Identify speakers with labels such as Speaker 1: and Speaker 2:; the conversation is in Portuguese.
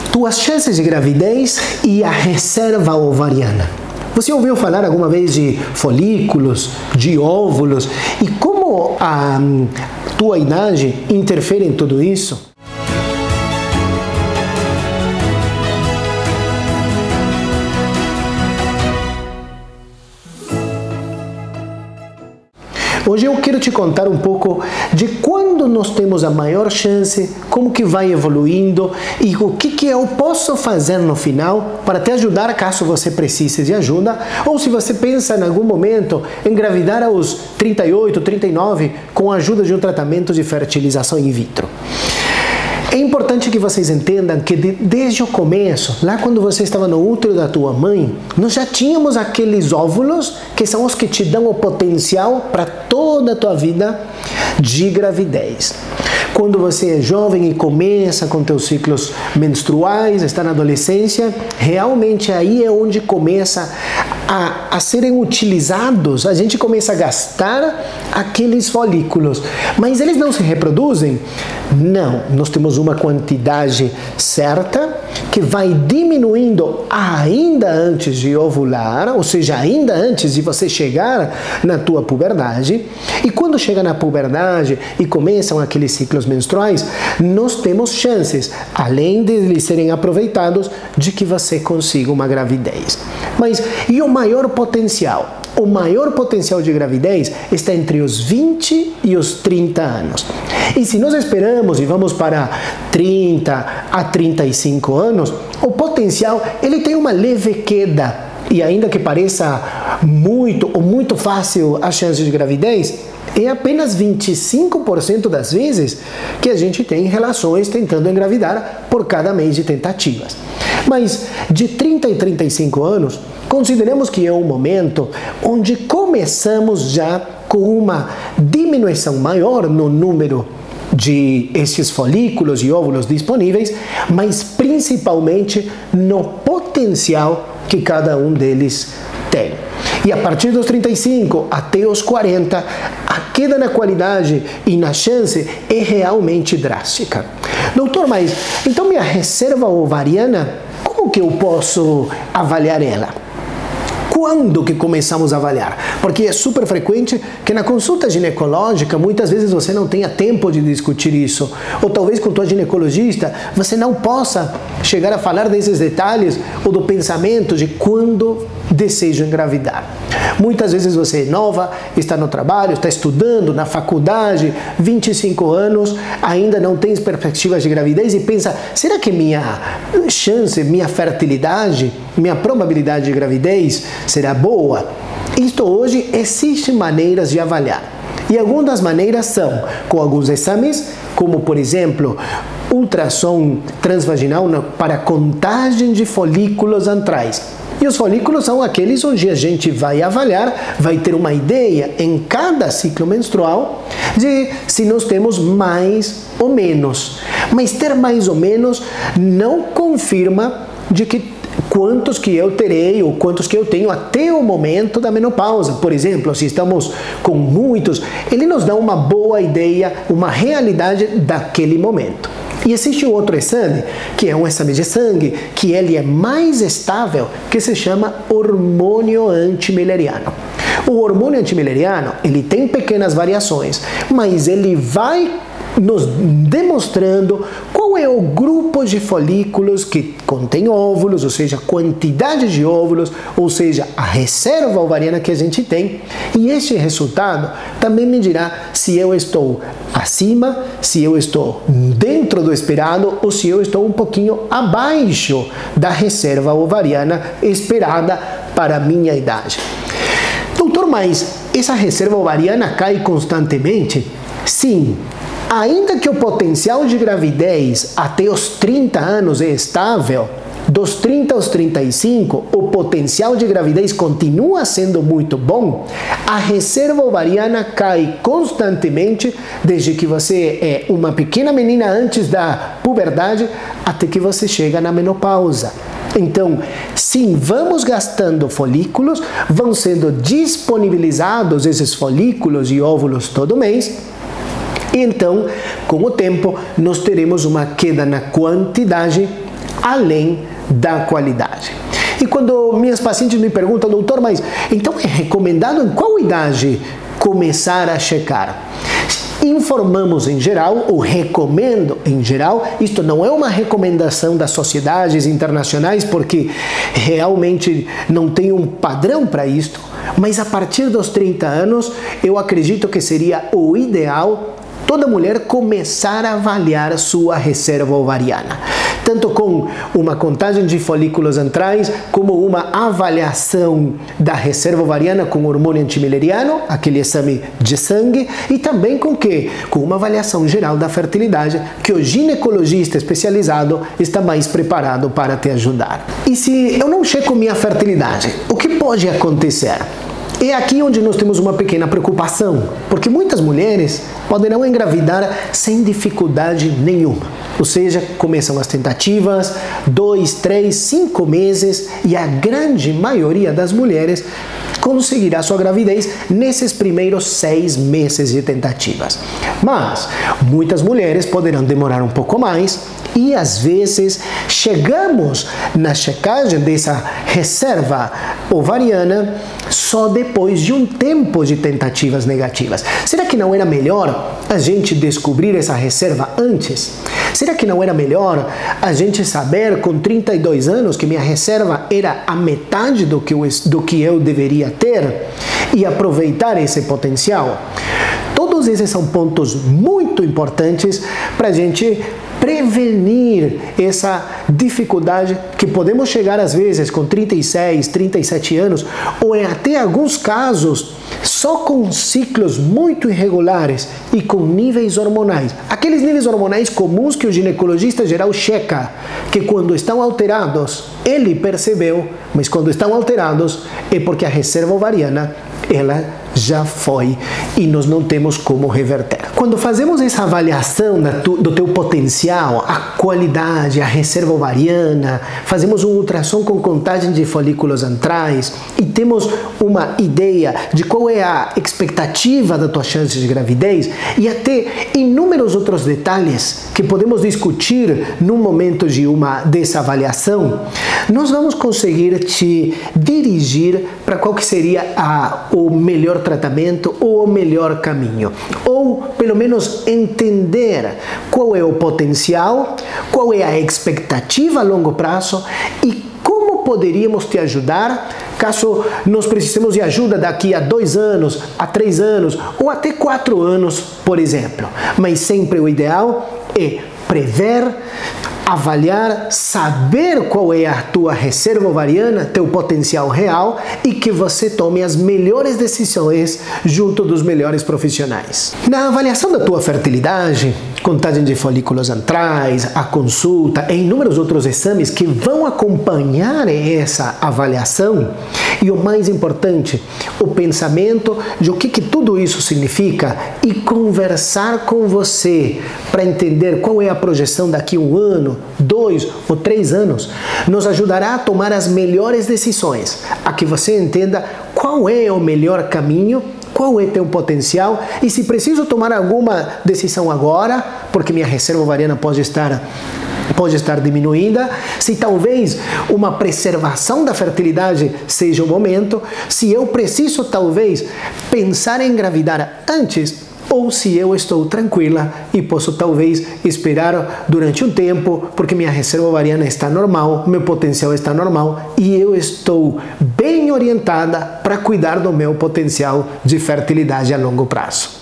Speaker 1: tuas chances de gravidez e a reserva ovariana. Você ouviu falar alguma vez de folículos, de óvulos e como a tua idade interfere em tudo isso? Hoje eu quero te contar um pouco de quando nós temos a maior chance, como que vai evoluindo e o que eu posso fazer no final para te ajudar caso você precise de ajuda ou se você pensa em algum momento em engravidar aos 38, 39 com a ajuda de um tratamento de fertilização in vitro. É importante que vocês entendam que desde o começo, lá quando você estava no útero da tua mãe, nós já tínhamos aqueles óvulos que são os que te dão o potencial para toda a tua vida de gravidez. Quando você é jovem e começa com teus ciclos menstruais, está na adolescência, realmente aí é onde começa a serem utilizados, a gente começa a gastar aqueles folículos. Mas eles não se reproduzem? Não, nós temos uma quantidade certa que vai diminuindo ainda antes de ovular, ou seja, ainda antes de você chegar na tua puberdade. E quando chega na puberdade e começam aqueles ciclos menstruais, nós temos chances, além de eles serem aproveitados, de que você consiga uma gravidez. Mas e o maior potencial? O maior potencial de gravidez está entre os 20 e os 30 anos. E se nós esperamos e vamos para 30 a 35 anos, o potencial ele tem uma leve queda. E ainda que pareça muito fácil a chance de gravidez, é apenas 25% das vezes que a gente tem relações tentando engravidar por cada mês de tentativas. Mas de 30 e 35 anos, consideremos que é um momento onde começamos já com uma diminuição maior no número de esses folículos e óvulos disponíveis, mas principalmente no potencial que cada um deles tem. E a partir dos 35 até os 40, a queda na qualidade e na chance é realmente drástica. Doutor, mas então minha reserva ovariana, como que eu posso avaliar ela? Quando que começamos a avaliar? Porque é super frequente que na consulta ginecológica muitas vezes você não tenha tempo de discutir isso. Ou talvez com tua ginecologista você não possa chegar a falar desses detalhes ou do pensamento de quando desejo engravidar. Muitas vezes você é nova, está no trabalho, está estudando na faculdade, 25 anos, ainda não tem perspectivas de gravidez e pensa, será que minha chance, minha fertilidade, minha probabilidade de gravidez será boa? Isto hoje existem maneiras de avaliar. E algumas das maneiras são com alguns exames, como por exemplo, ultrassom transvaginal para contagem de folículos antrais. E os folículos são aqueles onde a gente vai avaliar, vai ter uma ideia em cada ciclo menstrual de se nós temos mais ou menos. Mas ter mais ou menos não confirma de que quantos que eu terei ou quantos que eu tenho até o momento da menopausa. Por exemplo, se estamos com muitos, ele nos dá uma boa ideia, uma realidade daquele momento. E existe outro exame, que é um exame de sangue, que ele é mais estável, que se chama hormônio antimileriano. O hormônio antimileriano, ele tem pequenas variações, mas ele vai nos demonstrando qual é o grupo de folículos que contém óvulos, ou seja, a quantidade de óvulos, ou seja, a reserva ovariana que a gente tem. E este resultado também me dirá se eu estou acima, se eu estou dentro do esperado ou se eu estou um pouquinho abaixo da reserva ovariana esperada para a minha idade. Doutor, mas essa reserva ovariana cai constantemente? Sim. Ainda que o potencial de gravidez até os 30 anos é estável, dos 30 aos 35, o potencial de gravidez continua sendo muito bom, a reserva ovariana cai constantemente desde que você é uma pequena menina antes da puberdade até que você chega na menopausa. Então, sim, vamos gastando folículos, vão sendo disponibilizados esses folículos e óvulos todo mês. Então, com o tempo, nós teremos uma queda na quantidade, além da qualidade. E quando minhas pacientes me perguntam, doutor, mas então é recomendado em qual idade começar a checar? Informamos em geral, ou recomendo em geral, isto não é uma recomendação das sociedades internacionais, porque realmente não tem um padrão para isto, mas a partir dos 30 anos, eu acredito que seria o ideal toda mulher começar a avaliar sua reserva ovariana, tanto com uma contagem de folículos antrais, como uma avaliação da reserva ovariana com hormônio antimileriano, aquele exame de sangue, e também com uma avaliação geral da fertilidade, que o ginecologista especializado está mais preparado para te ajudar. E se eu não checo minha fertilidade, o que pode acontecer? É aqui onde nós temos uma pequena preocupação, porque muitas mulheres poderão engravidar sem dificuldade nenhuma. Ou seja, começam as tentativas, 2, 3, 5 meses, e a grande maioria das mulheres conseguirá sua gravidez nesses primeiros 6 meses de tentativas. Mas muitas mulheres poderão demorar um pouco mais, e às vezes chegamos na checagem dessa reserva ovariana só depois de um tempo de tentativas negativas. Será que não era melhor a gente descobrir essa reserva antes? Será que não era melhor a gente saber com 32 anos que minha reserva era a metade do que eu deveria ter e aproveitar esse potencial? Todos esses são pontos muito importantes para a gente prevenir essa dificuldade que podemos chegar às vezes com 36, 37 anos, ou em até alguns casos só com ciclos muito irregulares e com níveis hormonais. Aqueles níveis hormonais comuns que o ginecologista geral checa, que quando estão alterados, ele percebeu, mas quando estão alterados é porque a reserva ovariana, ela já foi e nós não temos como reverter. Quando fazemos essa avaliação do teu potencial, a qualidade, a reserva ovariana, fazemos um ultrassom com contagem de folículos antrais e temos uma ideia de qual é a expectativa da tua chance de gravidez e até inúmeros outros detalhes que podemos discutir no momento dessa avaliação, nós vamos conseguir te dirigir para qual que seria o melhor tratamento ou o melhor caminho, ou pelo menos entender qual é o potencial, qual é a expectativa a longo prazo e como poderíamos te ajudar caso nós precisemos de ajuda daqui a 2 anos, a 3 anos ou até 4 anos, por exemplo. Mas sempre o ideal é prever, avaliar, saber qual é a tua reserva ovariana, teu potencial real e que você tome as melhores decisões junto dos melhores profissionais. Na avaliação da tua fertilidade, contagem de folículos antrais, a consulta e inúmeros outros exames que vão acompanhar essa avaliação e o mais importante, o pensamento de o que tudo isso significa e conversar com você para entender qual é a projeção daqui a 1 ano, 2 ou 3 anos, nos ajudará a tomar as melhores decisões, a que você entenda qual é o melhor caminho, qual é teu potencial e se preciso tomar alguma decisão agora, porque minha reserva ovariana pode estar diminuída, se talvez uma preservação da fertilidade seja o momento, se eu preciso talvez pensar em engravidar antes, ou se eu estou tranquila e posso talvez esperar durante um tempo, porque minha reserva ovariana está normal, meu potencial está normal e eu estou bem orientada para cuidar do meu potencial de fertilidade a longo prazo.